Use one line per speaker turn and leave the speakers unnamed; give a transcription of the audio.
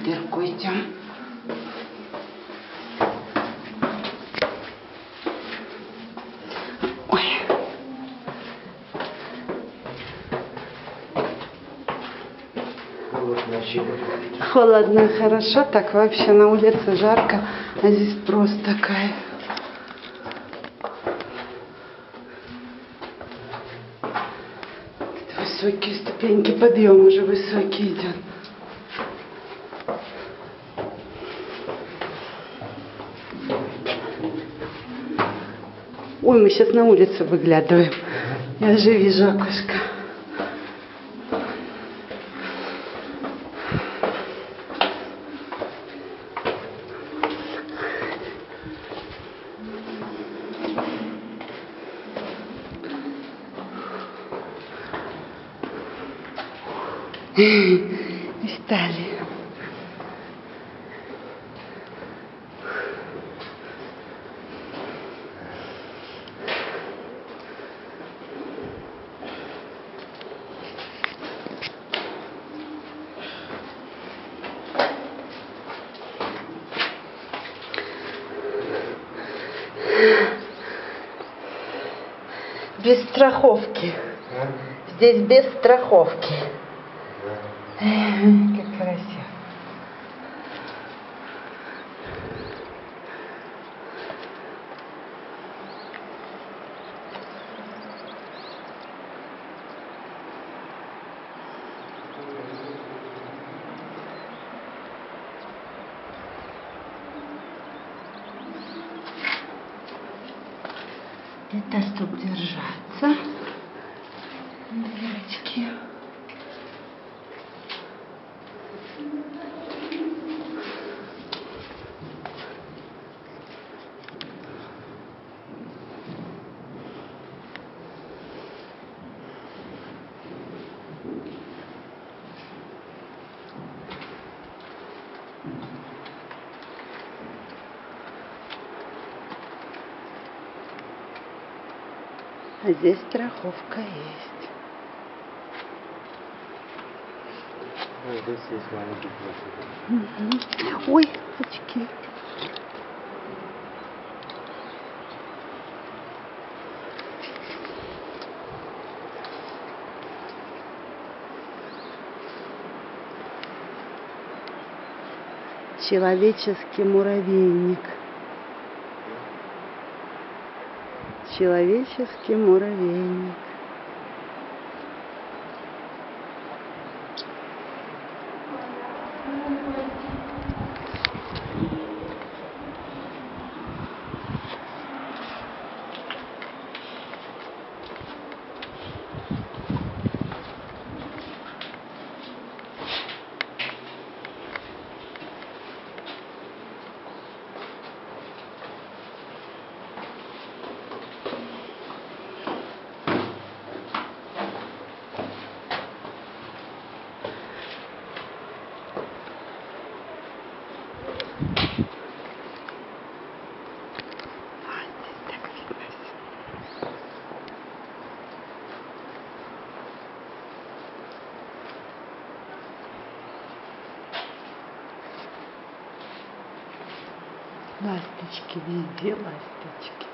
дырку идем. Холодно, хорошо, так вообще на улице жарко, а здесь просто кайф. Это высокие ступеньки, подъем уже высокий идет. Ой, мы сейчас на улицу выглядываем. Я же вижу окошко. Устали. Без страховки. Здесь без страховки. Как красиво. Это чтобы держаться. Дырочки. А здесь страховка есть.
Здесь есть маленький площадь.
Ой, очки. Человеческий муравейник. Человеческий муравейник. Ласточки, везде ласточки.